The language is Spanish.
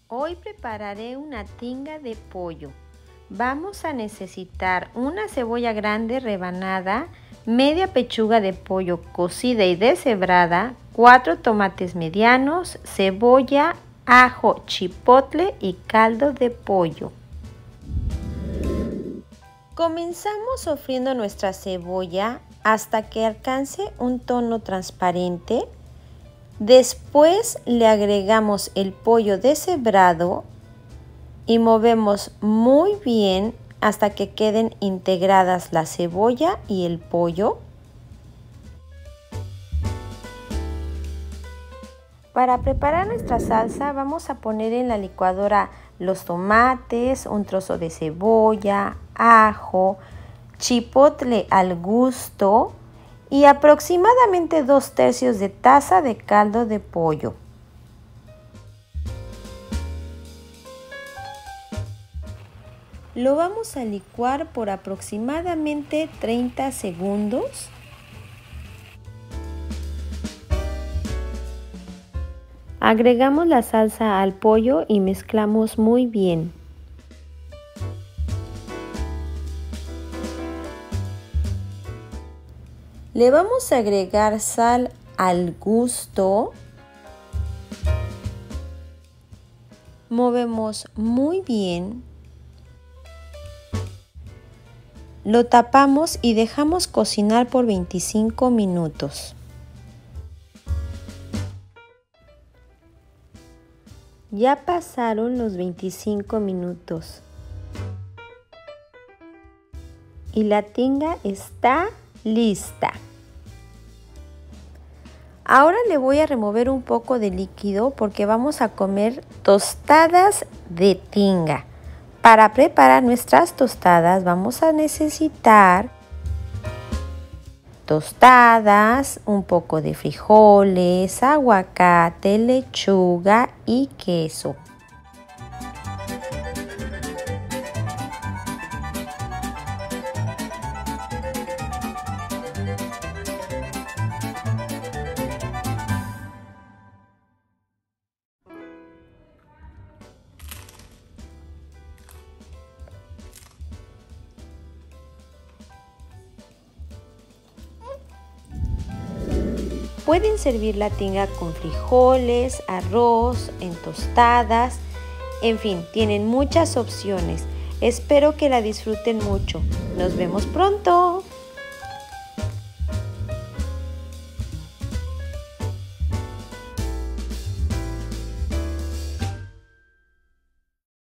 Hoy prepararé una tinga de pollo. Vamos a necesitar una cebolla grande rebanada, media pechuga de pollo cocida y deshebrada, 4 tomates medianos, cebolla, ajo, chipotle y caldo de pollo. Comenzamos sofriendo nuestra cebolla hasta que alcance un tono transparente. Después le agregamos el pollo deshebrado y movemos muy bien hasta que queden integradas la cebolla y el pollo. Para preparar nuestra salsa vamos a poner en la licuadora los tomates, un trozo de cebolla, ajo, chipotle al gusto y aproximadamente 2/3 de taza de caldo de pollo. Lo vamos a licuar por aproximadamente 30 segundos. Agregamos la salsa al pollo y mezclamos muy bien. Le vamos a agregar sal al gusto. Movemos muy bien. Lo tapamos y dejamos cocinar por 25 minutos. Ya pasaron los 25 minutos. Y la tinga está lista. Ahora le voy a remover un poco de líquido porque vamos a comer tostadas de tinga. Para preparar nuestras tostadas vamos a necesitar tostadas, un poco de frijoles, aguacate, lechuga y queso. Pueden servir la tinga con frijoles, arroz, en tostadas, en fin, tienen muchas opciones. Espero que la disfruten mucho. Nos vemos pronto.